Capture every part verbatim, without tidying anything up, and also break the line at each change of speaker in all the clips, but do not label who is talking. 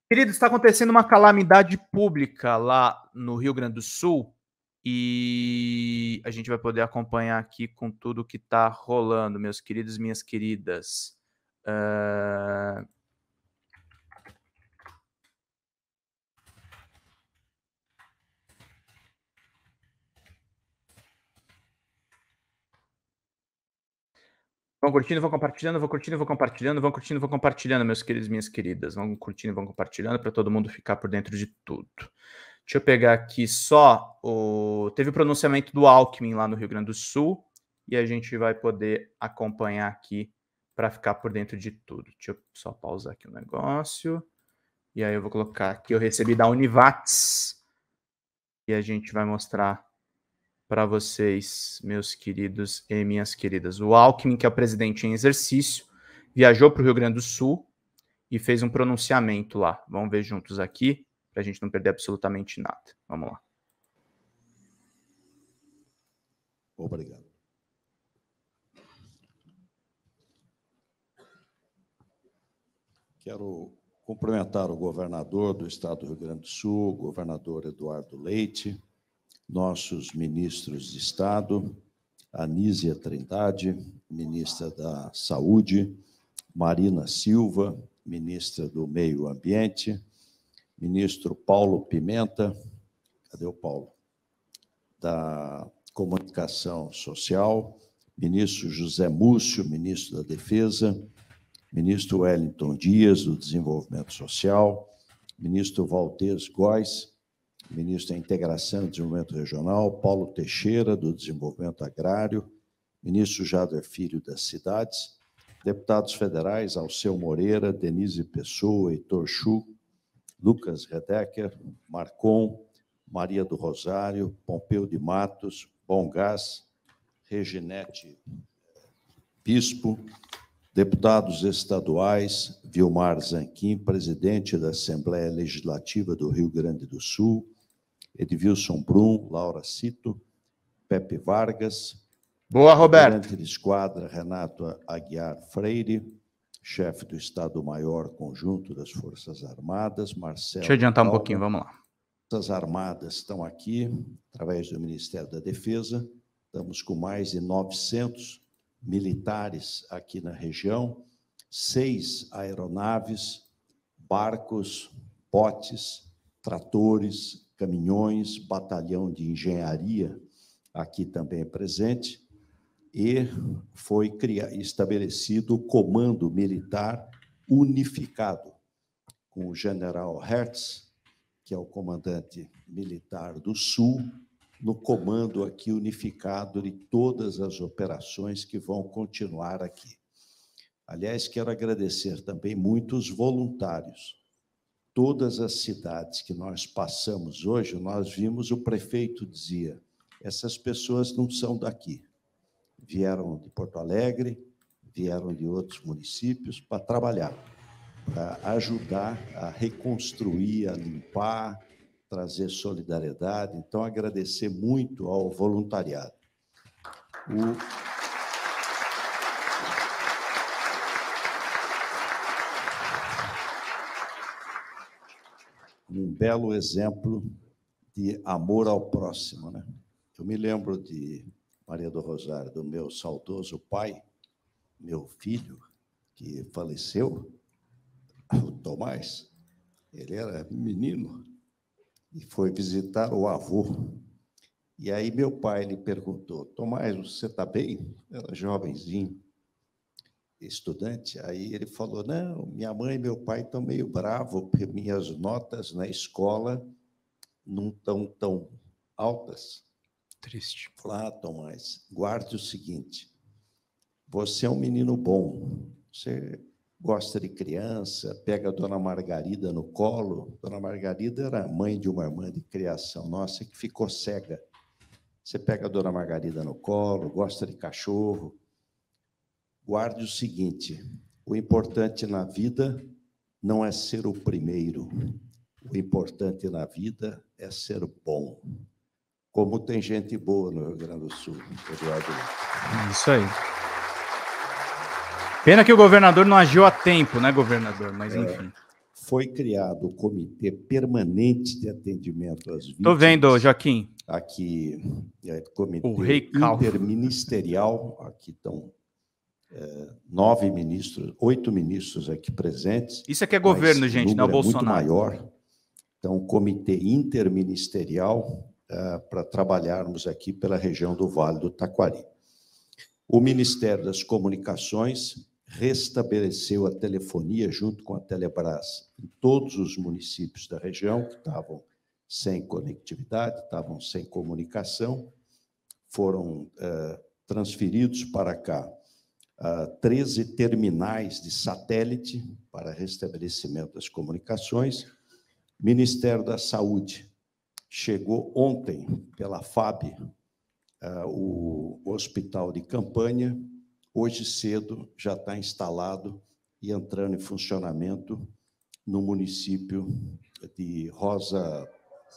Querido, está acontecendo uma calamidade pública lá no Rio Grande do Sul e a gente vai poder acompanhar aqui com tudo que está rolando, meus queridos e minhas queridas. Uh... Vão curtindo, vão compartilhando, vão curtindo, vão compartilhando, vão curtindo, vão compartilhando, meus queridos e minhas queridas. Vão curtindo, vão compartilhando para todo mundo ficar por dentro de tudo. Deixa eu pegar aqui só o... Teve o pronunciamento do Alckmin lá no Rio Grande do Sul e a gente vai poder acompanhar aqui para ficar por dentro de tudo. Deixa eu só pausar aqui o negócio. E aí eu vou colocar aqui, eu recebi da Univates e a gente vai mostrar para vocês, meus queridos e minhas queridas. O Alckmin, que é o presidente em exercício, viajou para o Rio Grande do Sul e fez um pronunciamento lá. Vamos ver juntos aqui, para a gente não perder absolutamente nada. Vamos lá.
Obrigado. Quero cumprimentar o governador do estado do Rio Grande do Sul, o governador Eduardo Leite, nossos ministros de Estado, Anísia Trindade, ministra da Saúde, Marina Silva, ministra do Meio Ambiente, ministro Paulo Pimenta, cadê o Paulo? Da Comunicação Social, ministro José Múcio, ministro da Defesa, ministro Wellington Dias, do Desenvolvimento Social, ministro Valdez Góes, ministro da Integração e Desenvolvimento Regional, Paulo Teixeira, do Desenvolvimento Agrário, ministro Jader Filho, das Cidades, deputados federais Alceu Moreira, Denise Pessoa, Heitor Chu, Lucas Redecker, Marcon, Maria do Rosário, Pompeu de Matos, Bom Gás, Reginete Bispo, deputados estaduais, Vilmar Zanquim, presidente da Assembleia Legislativa do Rio Grande do Sul, Edvilson Brum, Laura Cito, Pepe Vargas.
Boa, Roberto.
Comandante de esquadra, Renato Aguiar Freire, chefe do Estado-Maior Conjunto das Forças Armadas, Marcelo...
Deixa eu adiantar
Calma.
um pouquinho, vamos lá.
As Forças Armadas estão aqui, através do Ministério da Defesa, estamos com mais de novecentos militares aqui na região, seis aeronaves, barcos, botes, tratores, caminhões, batalhão de engenharia aqui também é presente, e foi criado, estabelecido o Comando Militar Unificado, com o general Hertz, que é o comandante militar do Sul, no comando aqui unificado de todas as operações que vão continuar aqui. Aliás, quero agradecer também muitos voluntários. Todas as cidades que nós passamos hoje, nós vimos, o prefeito dizia, essas pessoas não são daqui. Vieram de Porto Alegre, vieram de outros municípios para trabalhar, para ajudar a reconstruir, a limpar, trazer solidariedade. Então, agradecer muito ao voluntariado. O... Um belo exemplo de amor ao próximo, né? Eu me lembro de Maria do Rosário, do meu saudoso pai, meu filho, que faleceu, o Tomás, ele era menino, e foi visitar o avô. E aí meu pai lhe perguntou, Tomás, você está bem? Era jovenzinho, estudante. Aí ele falou, não, minha mãe e meu pai estão meio bravos, porque minhas notas na escola não estão tão altas.
Triste.
Falei, ah, Tomás, guarde o seguinte, você é um menino bom, você gosta de criança, pega a dona Margarida no colo. Dona Margarida era mãe de uma irmã de criação nossa que ficou cega. Você pega a dona Margarida no colo, gosta de cachorro. Guarde o seguinte, o importante na vida não é ser o primeiro. O importante na vida é ser bom. Como tem gente boa no Rio Grande do Sul, Eduardo.
Isso aí. Pena que o governador não agiu a tempo, né, governador? Mas, enfim.
É, foi criado o Comitê Permanente de Atendimento às Vítimas.
Estou vendo, Joaquim.
Aqui, é, Comitê
O Rei Calvo.
Interministerial, aqui estão é, nove ministros, oito ministros aqui presentes.
Isso aqui é governo, gente, não é o Bolsonaro.
É muito maior. Então, Comitê Interministerial uh, para trabalharmos aqui pela região do Vale do Taquari. O Ministério das Comunicações restabeleceu a telefonia junto com a Telebrás em todos os municípios da região que estavam sem conectividade, estavam sem comunicação, foram uh, transferidos para cá uh, treze terminais de satélite para restabelecimento das comunicações. Ministério da Saúde, chegou ontem pela F A B uh, o, o hospital de campanha, hoje cedo já está instalado e entrando em funcionamento no município de Rosa,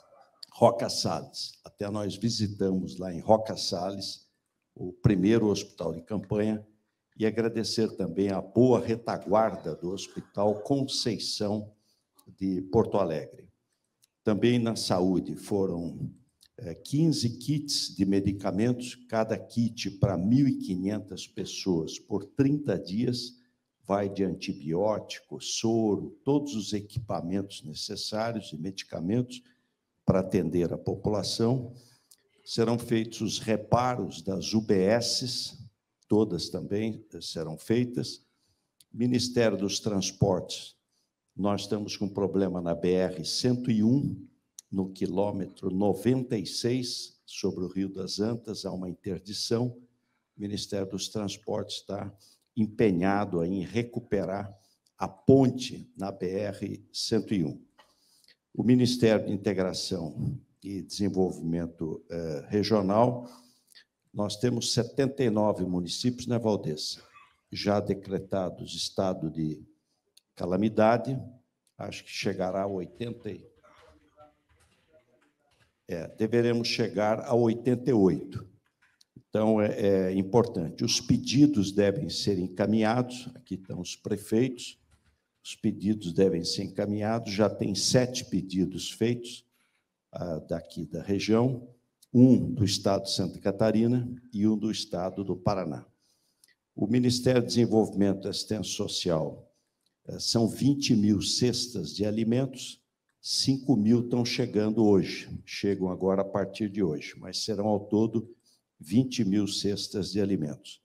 Roca Salles. Até nós visitamos lá em Roca Salles o primeiro hospital de campanha e agradecer também a boa retaguarda do Hospital Conceição de Porto Alegre. Também na saúde foram é, quinze kits de medicamentos, cada kit para mil e quinhentas pessoas por trinta dias, vai de antibiótico, soro, todos os equipamentos necessários e medicamentos para atender a população. Serão feitos os reparos das U B Ss, todas também serão feitas. Ministério dos Transportes, nós estamos com problema na B R cento e um, no quilômetro noventa e seis, sobre o Rio das Antas, há uma interdição. O Ministério dos Transportes está empenhado em recuperar a ponte na B R cento e um. O Ministério de Integração e Desenvolvimento eh, Regional, nós temos setenta e nove municípios, né, Valdez? Já decretados estado de calamidade, acho que chegará a oitenta. É, deveremos chegar a oitenta e oito. Então, é, é importante. Os pedidos devem ser encaminhados, aqui estão os prefeitos, os pedidos devem ser encaminhados, já tem sete pedidos feitos ah, daqui da região, um do Estado de Santa Catarina e um do Estado do Paraná. O Ministério do Desenvolvimento e Assistência Social são vinte mil cestas de alimentos, cinco mil estão chegando hoje, chegam agora a partir de hoje, mas serão ao todo vinte mil cestas de alimentos.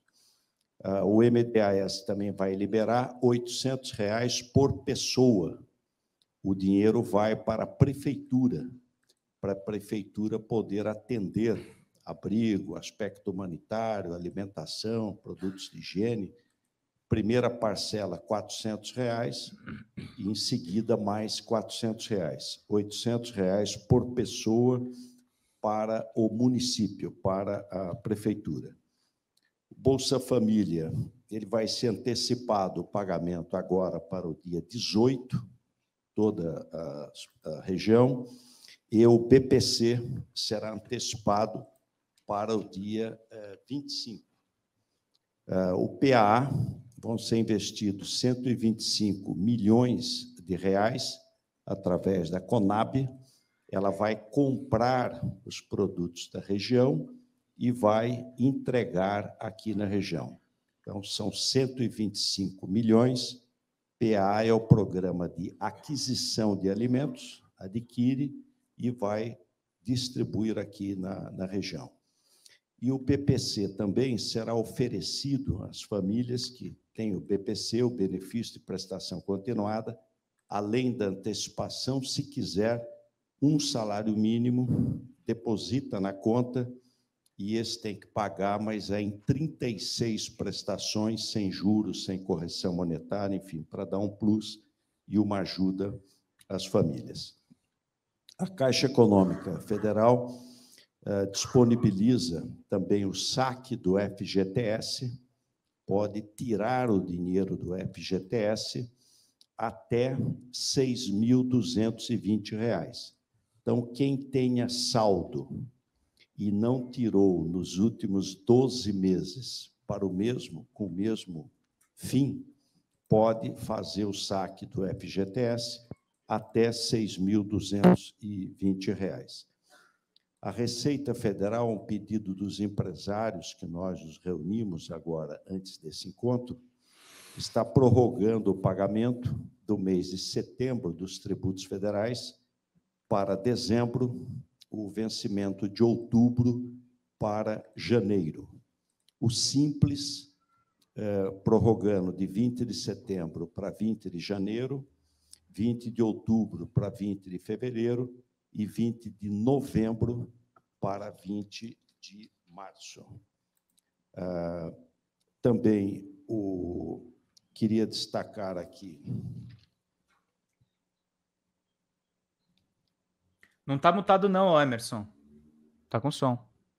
O M D A S também vai liberar oitocentos reais por pessoa. O dinheiro vai para a prefeitura, para a prefeitura poder atender abrigo, aspecto humanitário, alimentação, produtos de higiene. Primeira parcela, quatrocentos reais, e em seguida mais quatrocentos reais. oitocentos reais por pessoa para o município, para a prefeitura. Bolsa Família, ele vai ser antecipado o pagamento agora para o dia dezoito, toda a, a região, e o B P C será antecipado para o dia eh, vinte e cinco. Uh, o P A A vão ser investidos cento e vinte e cinco milhões de reais através da Conab. Ela vai comprar os produtos da região e vai entregar aqui na região. Então, são cento e vinte e cinco milhões. P A A é o programa de aquisição de alimentos, adquire e vai distribuir aqui na, na região. E o B P C também será oferecido às famílias que têm o B P C, o benefício de prestação continuada, além da antecipação, se quiser, um salário mínimo, deposita na conta, e esse tem que pagar, mas é em trinta e seis prestações, sem juros, sem correção monetária, enfim, para dar um plus e uma ajuda às famílias. A Caixa Econômica Federal uh, disponibiliza também o saque do F G T S, pode tirar o dinheiro do F G T S até seis mil duzentos e vinte reais. Então, quem tenha saldo e não tirou nos últimos doze meses para o mesmo, com o mesmo fim, pode fazer o saque do F G T S até seis mil duzentos e vinte reais. A Receita Federal, um pedido dos empresários que nós nos reunimos agora, antes desse encontro, está prorrogando o pagamento do mês de setembro dos tributos federais para dezembro, o vencimento de outubro para janeiro. O Simples, eh, prorrogando de vinte de setembro para vinte de janeiro, vinte de outubro para vinte de fevereiro e vinte de novembro para vinte de março. Ah, também o, queria destacar aqui...
Não está mutado não, Emerson. Está com som.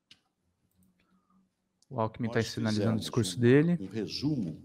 O Alckmin está sinalizando o discurso
um,
dele.
Um resumo.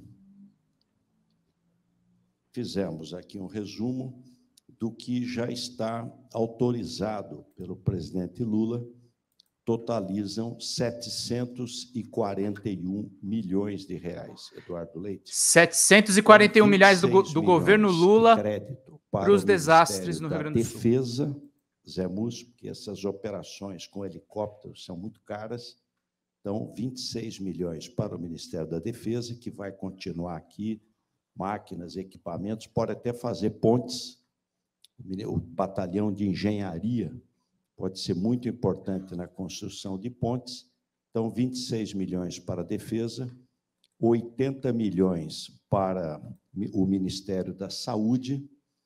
Fizemos aqui um resumo do que já está autorizado pelo presidente Lula, totalizam setecentos e quarenta e um milhões de reais, Eduardo Leite.
setecentos e quarenta e um milhões do, do governo Lula para os desastres no Rio Grande do Sul.
Defesa, Zé Múcio, porque essas operações com helicópteros são muito caras, então vinte e seis milhões para o Ministério da Defesa, que vai continuar aqui, máquinas, equipamentos, pode até fazer pontes, o batalhão de engenharia pode ser muito importante na construção de pontes, então vinte e seis milhões para a Defesa, oitenta milhões para o Ministério da Saúde,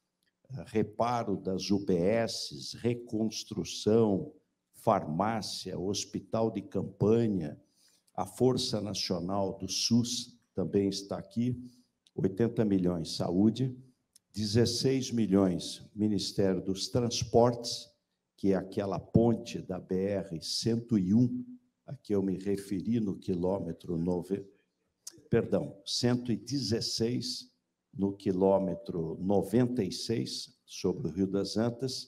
reparo das U B Ss, reconstrução, farmácia, hospital de campanha, a Força Nacional do SUS também está aqui, oitenta milhões saúde, dezesseis milhões Ministério dos Transportes, que é aquela ponte da B R cento e um, a que eu me referi no quilômetro nove, perdão, cento e dezesseis, no quilômetro noventa e seis, sobre o Rio das Antas,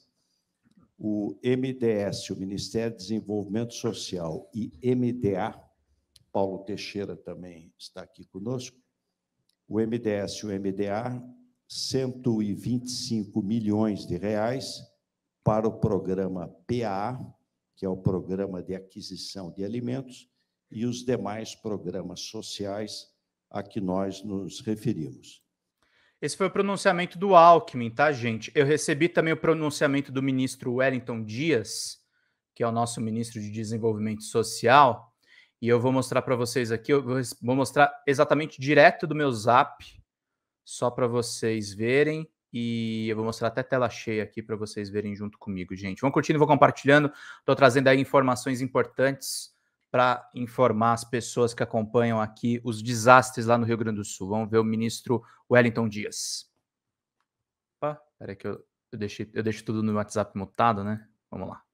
o M D S, o Ministério do Desenvolvimento Social, e M D A, Paulo Teixeira também está aqui conosco, o M D S e o M D A, cento e vinte e cinco milhões de reais para o programa P A A, que é o Programa de Aquisição de Alimentos, e os demais programas sociais a que nós nos referimos.
Esse foi o pronunciamento do Alckmin, tá, gente? Eu recebi também o pronunciamento do ministro Wellington Dias, que é o nosso ministro de Desenvolvimento Social, e eu vou mostrar para vocês aqui, eu vou mostrar exatamente direto do meu Zap, só para vocês verem, e eu vou mostrar até tela cheia aqui para vocês verem junto comigo, gente. Vão curtindo, vão compartilhando, estou trazendo aí informações importantes para informar as pessoas que acompanham aqui os desastres lá no Rio Grande do Sul. Vamos ver o ministro Wellington Dias. Opa, peraí que eu, eu, deixei, eu deixo tudo no WhatsApp mutado, né? Vamos lá.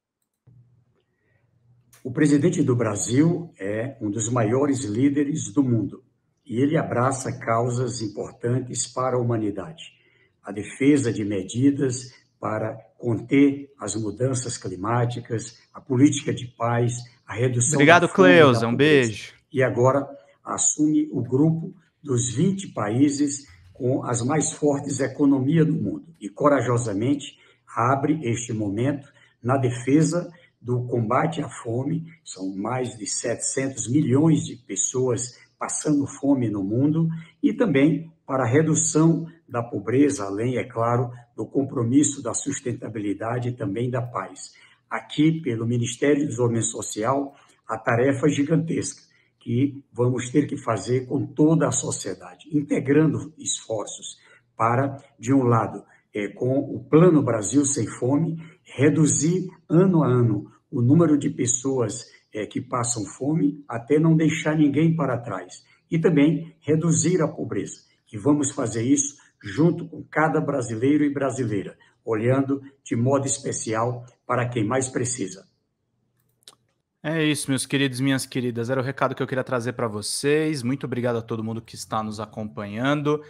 O presidente do Brasil é um dos maiores líderes do mundo e ele abraça causas importantes para a humanidade. A defesa de medidas para conter as mudanças climáticas, a política de paz, a redução
Obrigado,
da fome
Cleusa,
e da
um
pobreza.
beijo.
E agora assume o grupo dos vinte países com as mais fortes economias do mundo e corajosamente abre este momento na defesa do combate à fome. São mais de setecentos milhões de pessoas passando fome no mundo e também para a redução da pobreza, além, é claro, do compromisso da sustentabilidade e também da paz. Aqui, pelo Ministério do Desenvolvimento Social, a tarefa gigantesca que vamos ter que fazer com toda a sociedade, integrando esforços para, de um lado, é, com o Plano Brasil Sem Fome, reduzir ano a ano o número de pessoas é, que passam fome até não deixar ninguém para trás. E também reduzir a pobreza. E vamos fazer isso junto com cada brasileiro e brasileira, olhando de modo especial para quem mais precisa.
É isso, meus queridos e minhas queridas. Era o recado que eu queria trazer para vocês. Muito obrigado a todo mundo que está nos acompanhando.